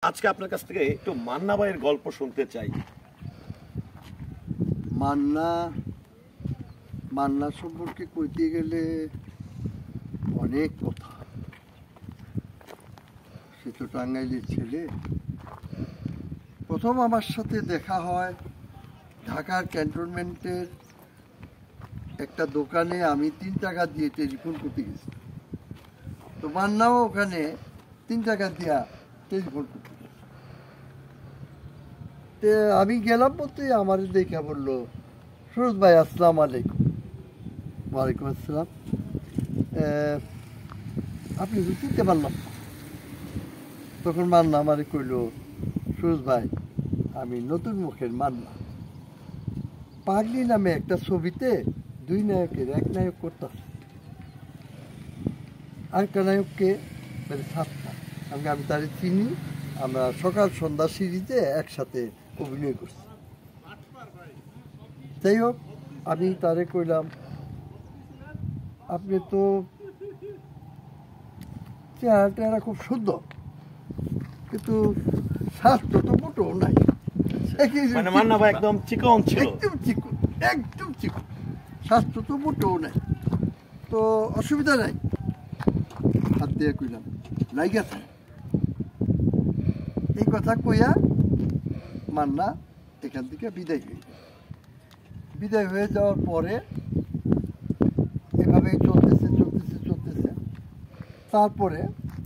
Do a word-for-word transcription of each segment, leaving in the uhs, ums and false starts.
আজকে আপনার কাছ থেকে একটু মান্না ভাইয়ের গল্প শুনতে চাই। মান্না মান্না সম্পর্কে কইতে গেলে অনেক কথা। সে তো টাঙ্গাইলের ছেলে। প্রথম আমার সাথে দেখা হয় ঢাকার ক্যান্টনমেন্টের একটা দোকানে, আমি তিন টাকা দিয়ে টেলিফোন করতে গেছি। তো মান্নাও ওখানে তিন টাকা দিয়া টেলিফোন করতে গেছে। তো আমি গেলাম বলতে আমার দেখে বললো, সুরজ ভাই আসসালামু আলাইকুম। ওয়ালাইকুম আসসালাম। আপনি চিনতে পারলাম। তখন মান্না আমারে কইল, সুরজ ভাই আমি নতুন মুখের মান্না। পাগলি নামে একটা ছবিতে দুই নায়কের এক নায়ক করতেছে, আরেকটা নায়ককে মানে সাতটা। আমি আমি তারে চিনি, আমরা সকাল সন্ধ্যা সিরিজে একসাথে অভিনয় করছি। যাই হোক, আমি তারে কইলাম, আপনি তো চেহারা টেহারা খুব সুন্দর, কিন্তু স্বাস্থ্য তো মোটেও নাই। মানে মান্না ভাই একদম চিকন ছিল, একদম চিকন, একদম চিকন, স্বাস্থ্য তো মোটেও নাই। তো অসুবিধা নাই, হাত দিয়ে কইলাম লাইগা থাকে। এই কথা কইয়া মান্না এখান থেকে বিদায় হয়ে যায়। বিদায় হয়ে যাওয়ার পরে এভাবেই চলতেছে চলতেছে চলতেছে তারপরে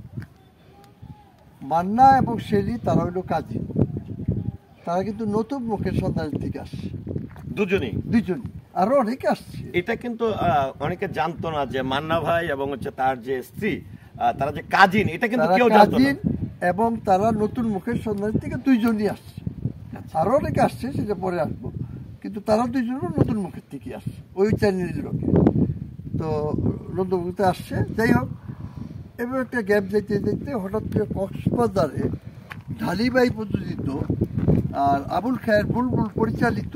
মান্না এবং শেলি তারা হইল কাজী। তারা কিন্তু নতুন মুখের সন্ধানের থেকে আসছে, দুজনেই দুজনই, আরো অনেকে আসছে। এটা কিন্তু অনেকে জানতো না যে মান্না ভাই এবং হচ্ছে তার যে স্ত্রী তারা যে কাজিন, এটা কিন্তু কেউ জানতো না। এবং তারা নতুন মুখের সন্ধানের থেকে দুইজনই আসছে, আরো অনেকে আসছে, সেটা পরে আসবো। কিন্তু তারা দুইজনও নতুন মুখের থেকে আসছে, ওই চ্যানেলের লোকে। তো নতুন মুখে আসছে। যাই হোক, এবার একটা গ্যাপ যেতে যেতে হঠাৎ করে কক্সবাজারে ঢালিবাই প্রযোজিত আর আবুল খায়ের বুলবুল পরিচালিত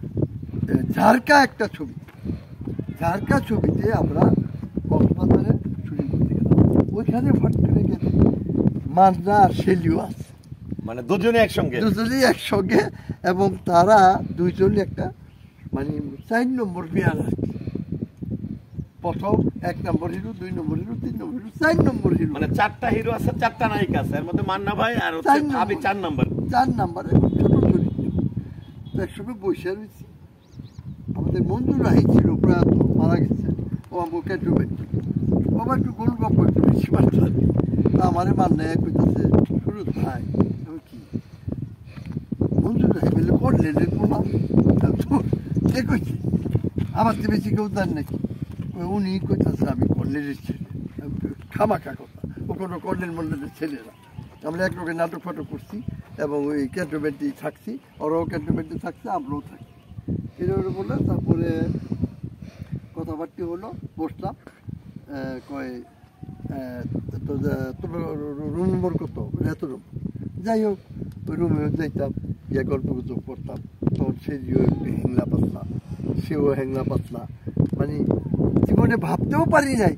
ঝাড়কা একটা ছবি, ঝাড়কা ছবিতে আমরা কক্সবাজারে শুটিং করতে গেলাম। ওইখানে হঠাৎ করে গেছে মান্না আর শেলিও আছে, মানে দুজনে একসঙ্গে, দুজনেই একসঙ্গে। এবং তারা দুইজনই একটা মানে চার নম্বর বিয়ার আছে। প্রথম এক নম্বর হিরো, দুই নম্বর হিরো, তিন নম্বর হিরো, চার নম্বর হিরো, মানে চারটা হিরো আছে, চারটা নায়িকা আছে, এর মধ্যে মান্না ভাই আর আমি চার নম্বর, চার নম্বরে ছোট চরিত্র। তো একসঙ্গে বসে রয়েছি। আমাদের মঞ্জুর রাহি ছিল, প্রয়াত, মারা গেছে। ও আমার ক্যান্টনমেন্ট, ও আমার একটু গোল গল্প একটু বেশি মাত্রা। তা আমারে মান্নায় কইতেছে, সুরজ ভাই আমি কি মঞ্জুর রাহি বলে করলেন বললাম কে কইছি, আমার তো বেশি কেউ জান নাকি? উনি কইতেছে আমি কর্নেলের ছেলে। খামাখা কথা, ও কোনো কর্নেল মন্ডলের ছেলে না। আমরা এক লোকের নাটক ফাটক করছি এবং ওই ক্যান্টনমেন্টেই থাকছি, ওরাও ক্যান্টনমেন্টে থাকছে, আমরাও থাকি। এরকম বললে তারপরে কথাবার্তা হলো, বসলাম। কয় তো তোমার রুম নম্বর কত? এত রুম। যাই হোক, ওই রুমে যাইতাম, গিয়ে গল্প গুজব করতাম। তখন সেও একটু হ্যাংলা পাতলা, সেও হ্যাংলা পাতলা। মানে জীবনে ভাবতেও পারি নাই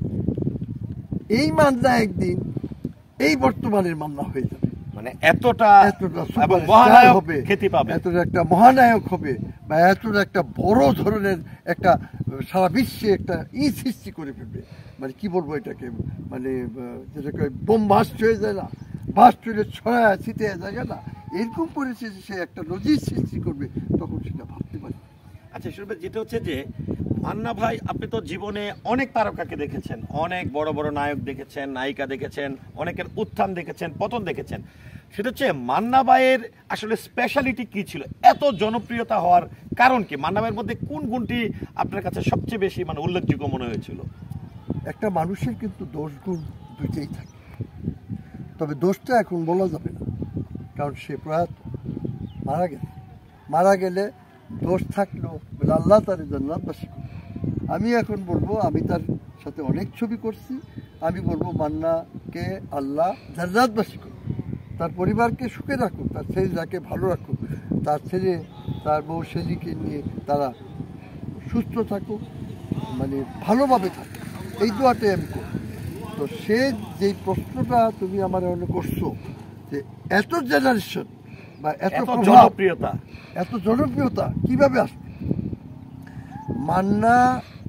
এই মান্না একদিন এই বর্তমানের মান্না হয়ে যাবে, মানে এতটা এতটা মহানায়ক হবে, খ্যাতি পাবে, এতটা একটা মহানায়ক হবে, বা এতটা একটা বড় ধরনের একটা সারা বিশ্বে একটা ই সৃষ্টি করে ফেলবে। মানে কি বলবো এটাকে, মানে যেটাকে বোম বাস্ট হয়ে যায় না, বাস্ট হলে ছড়া ছিটে যায় না, এরকম করেছে যে সে একটা নজির সৃষ্টি করবে, তখন সেটা ভাবতে পারি। আচ্ছা শুনবে, যেটা হচ্ছে যে মান্না ভাই, আপনি তো জীবনে অনেক তারকাকে দেখেছেন, অনেক বড় বড় নায়ক দেখেছেন, নায়িকা দেখেছেন, অনেকের উত্থান দেখেছেন, পতন দেখেছেন। সেটা হচ্ছে মান্না ভাইয়ের আসলে স্পেশালিটি কি ছিল, এত জনপ্রিয়তা হওয়ার কারণ কি? মান্না ভাইয়ের মধ্যে কোন গুণটি আপনার কাছে সবচেয়ে বেশি মানে উল্লেখযোগ্য মনে হয়েছিল? একটা মানুষের কিন্তু দোষ গুণ দুইটাই থাকে, তবে দোষটা এখন বলা যাবে না, কারণ সে প্রয়াত, মারা গেছে। মারা গেলে দোষ থাকলেও আল্লাহ তার জান্নাতবাসী। আমি এখন বলবো, আমি তার সাথে অনেক ছবি করছি, আমি বলবো মান্নাকে আল্লাহ জান্নাতবাসী করুক, তার পরিবারকে সুখে রাখুক, তার ছেলেটাকে ভালো রাখুক, তার ছেলে তার বউ শেলিকে নিয়ে তারা সুস্থ থাকুক, মানে ভালোভাবে থাকুক, এই দোয়াটাই আমি করি। তো সে যেই প্রশ্নটা তুমি আমার অনেক করছো, যে এত জেনারেশন বা এত জনপ্রিয়তা এত জনপ্রিয়তা কিভাবে আসবে? মান্না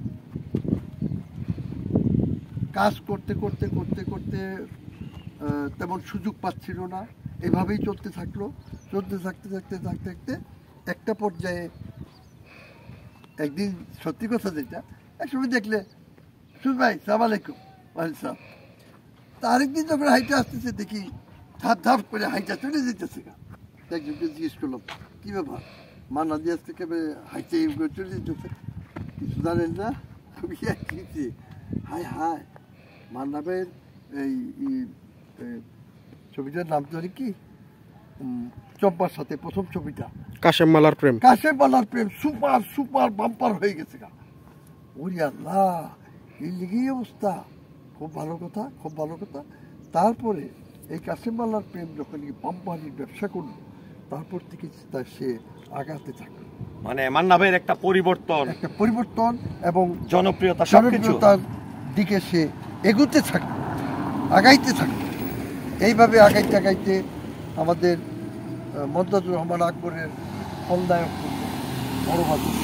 কাজ করতে করতে করতে করতে তেমন সুযোগ পাচ্ছিল না, এভাবেই চলতে থাকলো। চলতে থাকতে থাকতে থাকতে থাকতে একটা পর্যায়ে একদিন, সত্যি কথা যেটা, একসময় দেখলে সুজ ভাই সালাম আলাইকুম, ওয়ালাইকুম সালাম। তা আরেকদিন যখন হাইটা আসতেছে দেখি ধাপ ধাপ করে হাইটা চলে যেতেছে। একজনকে জিজ্ঞেস করলাম কী ব্যাপার, মান্না দিয়ে থেকে হাইটা এই করে চলে যেতেছে, কিছু জানেন না? হায় হায়, মান্না ভাইয়ের এই ছবিটার নাম জানি কি, চম্পার সাথে প্রথম ছবিটা, কাশেম মালার প্রেম। কাশেম মালার প্রেম সুপার সুপার বাম্পার হয়ে গেছে গা। ওরে আল্লাহ, এই লিগেই অবস্থা। খুব ভালো কথা, খুব ভালো কথা। তারপরে এই কাশেম মালার প্রেম যখন বাম্পারির ব্যবসা করলো, তারপর থেকে তার সে আগাতে থাকলো। মানে মান্না ভাইয়ের একটা পরিবর্তন, একটা পরিবর্তন এবং জনপ্রিয়তা, জনপ্রিয়তার দিকে সে এগুতে থাকলো, আগাইতে থাকলো। এইভাবে আগাইতে আগাইতে আমাদের মমতাজুর রহমান আকবরের ফলদায়ক করলো বড় বাজার,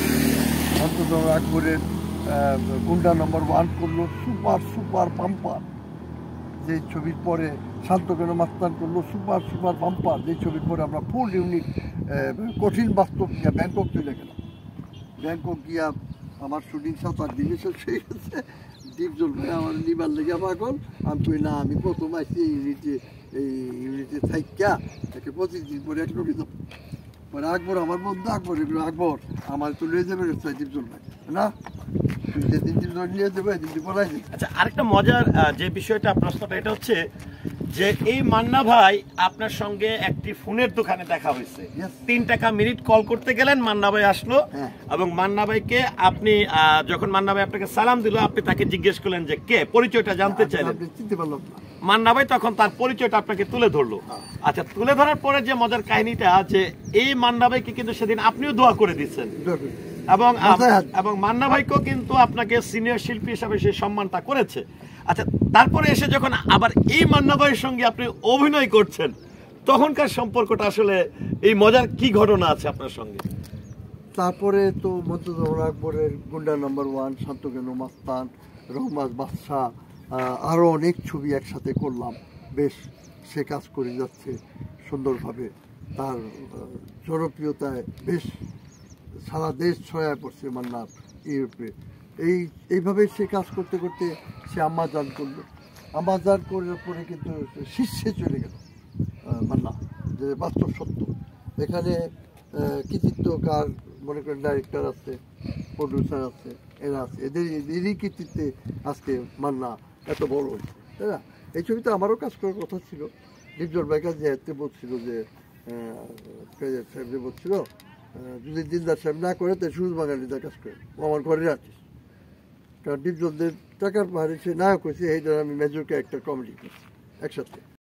মমতাজুর আকবরের গুন্ডা নম্বর ওয়ান করলো, সুপার সুপার বাম্পার। যে ছবির পরে শান্তকেন মাস্তান করলো সুপার সুপার বাম্পার। যে ছবির পরে আমরা ফুল ইউনিট কঠিন বাস্তব গিয়া ব্যাংকক চলে গেলাম। ব্যাংকক গিয়া আমার শুটিং সাত আট দিনে শেষ হয়ে গেছে। দীপজল ভাই আমার নিবার লেগে পাগল। আমি কই না, আমি প্রথম আসছি এই ইউনিটে, এই ইউনিটে থাইকা তাকে পঁচিশ দিন পরে এক লোকে যাব। পরে আকবর আমার বন্ধু, আকবর এগুলো আকবর আমার তো লিয়ে যাবে দীপজল ভাই, না যেদিন দীপজল নিয়ে যাবে এদিন পড়াই যাবে। আচ্ছা, আরেকটা মজার যে বিষয়টা প্রশ্নটা, এটা হচ্ছে যে এই মান্না ভাই আপনার সঙ্গে একটি ফোনের দোকানে দেখা হয়েছে, তিন টাকা মিনিট কল করতে গেলেন, মান্না ভাই আসলো এবং মান্না ভাইকে আপনি যখন মান্না ভাই আপনাকে সালাম দিল, আপনি তাকে জিজ্ঞেস করলেন যে কে, পরিচয়টা জানতে চাইলেন। চিনতে পারলাম না। মান্না ভাই তখন তার পরিচয়টা আপনাকে তুলে ধরলো। আচ্ছা, তুলে ধরার পরে যে মজার কাহিনীটা আছে, এই মান্না ভাইকে কিন্তু সেদিন আপনিও দোয়া করে দিচ্ছেন এবং এবং মান্না ভাইকেও কিন্তু আপনাকে সিনিয়র শিল্পী হিসাবে সেই সম্মানটা করেছে। আচ্ছা, তারপরে এসে যখন আবার এই মান্না ভাইয়ের সঙ্গে আপনি অভিনয় করছেন, তখনকার সম্পর্কটা আসলে এই মজার কি ঘটনা আছে আপনার সঙ্গে? তারপরে তো মমতাজুর আকবরের গুন্ডা নাম্বার ওয়ান, শান্তকেন মাস্তান, রহমান বাদশাহ, আরও অনেক ছবি একসাথে করলাম। বেশ সে কাজ করে যাচ্ছে সুন্দরভাবে, তার জনপ্রিয়তায় বেশ সারা দেশ ছড়ায় পড়ছে মান্নার ইউরোপে। এই এইভাবে সে কাজ করতে করতে সে আমাজান করলো। আমাজান করার পরে কিন্তু শীর্ষে চলে গেল মান্না, যে বাস্তব সত্য। এখানে কৃতিত্বকার মনে করেন ডাইরেক্টর আছে, প্রডিউসার আছে, এরা আছে, এদের এদেরই কৃতিত্বে আজকে মান্না এত বড় হয়েছে, তাই না? এই ছবিতে আমারও কাজ করার কথা ছিল। দীপজল ভাই কাছে যেতে বলছিল যে সাহেব বলছিল যদি দিনদার সাহেব না করে তাই সুরজ বাঙালিতে কাজ করে, ও আমার ঘরে আছিস। কারণ দীপজলদের টাকার পাহাড়ে সে নায়ক হয়েছে, এইটা আমি মেজর ক্যারেক্টার কমেডি করছি একসাথে।